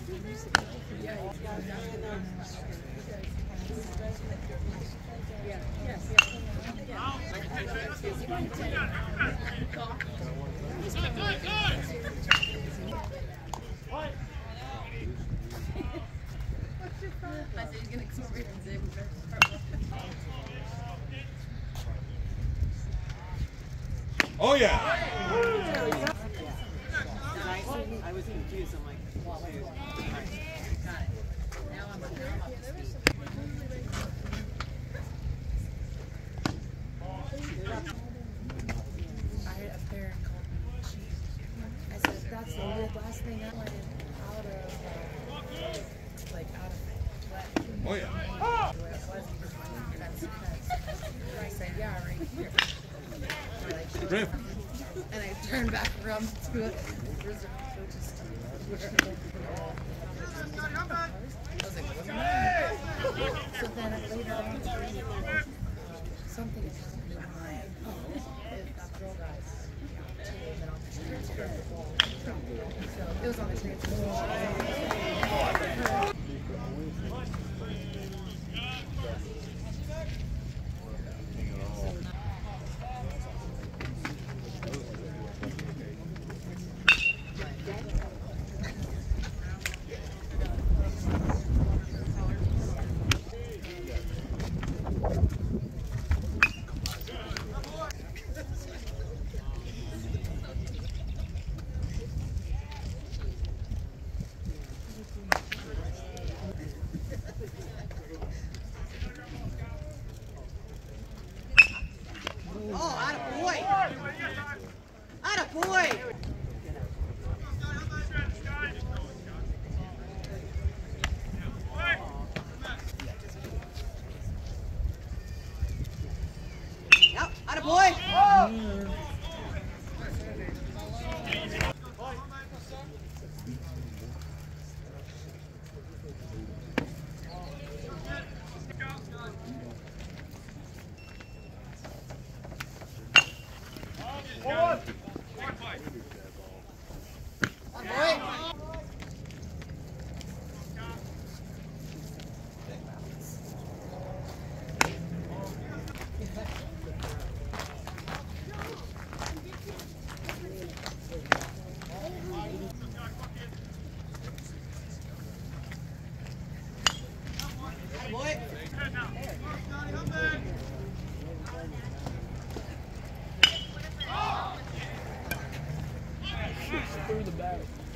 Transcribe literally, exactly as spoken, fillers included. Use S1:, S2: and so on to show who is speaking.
S1: Oh yeah.
S2: I was confused. I'm like, well, wait. Got it. Now I'm up to speed.
S3: I had a parent call me cheap. I said, that's the last thing I wanted out of, uh, like, out of wet.
S1: Oh yeah.
S3: Where it was because my that's because I said, yeah, right here. Like,
S1: Drift.
S3: and I turned back around to it. I was like, what's the matter? So then later on, something happened in my, oh, that girl got and then on the transfer. So it was on the transfer.
S4: Through the back.